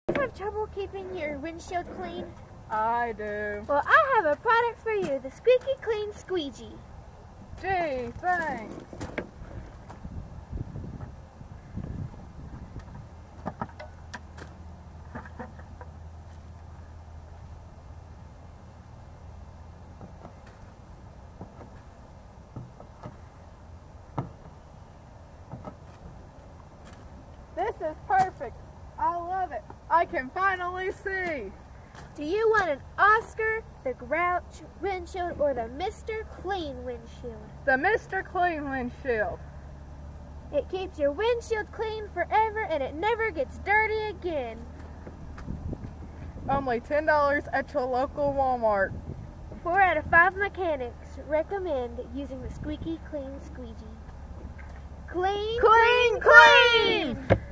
Have trouble keeping your windshield clean? I do. Well, I have a product for you, the Squeaky Clean Squee-gee. Gee, thanks. This is perfect. I love it. I can finally see. Do you want an Oscar, the Grouch windshield, or the Mr. Clean windshield? The Mr. Clean windshield. It keeps your windshield clean forever and it never gets dirty again. Only $10 at your local Walmart. 4 out of 5 mechanics recommend using the Squeaky Clean Squee-gee. Clean, Clean, clean!